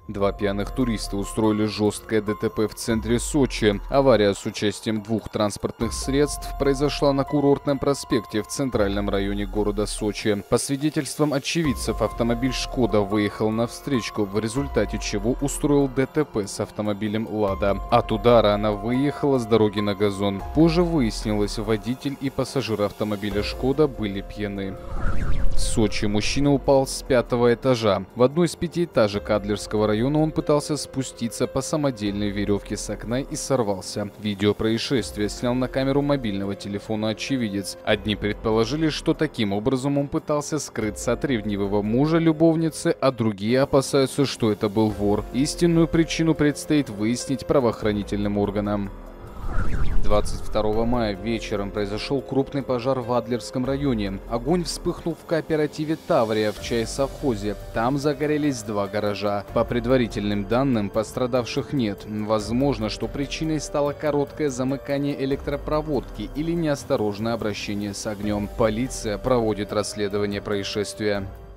Два пьяных туриста устроили жесткое ДТП в центре Сочи. Авария с участием двух транспортных средств произошла на Курортном проспекте в центральном районе города Сочи. По свидетельствам очевидцев, автомобиль «Шкода» выехал на встречку, в результате чего устроил ДТП с автомобилем «Лада». От удара она выехала с дороги на газон. Позже выяснилось, водитель и пассажир автомобиля «Шкода» были пьяны. В Сочи мужчина упал с 5-го этажа. В одной из пятиэтажек Адлерского района он пытался спуститься по самодельной веревке с окна и сорвался. Видео происшествия снял на камеру мобильного телефона очевидец. Одни предположили, что таким образом он пытался скрыться от ревнивого мужа любовницы, а другие опасаются, что это был вор. Истинную причину предстоит выяснить правоохранительным органам. 22 мая вечером произошел крупный пожар в Адлерском районе. Огонь вспыхнул в кооперативе «Таврия» в чай-совхозе. Там загорелись два гаража. По предварительным данным, пострадавших нет. Возможно, что причиной стало короткое замыкание электропроводки или неосторожное обращение с огнем. Полиция проводит расследование происшествия.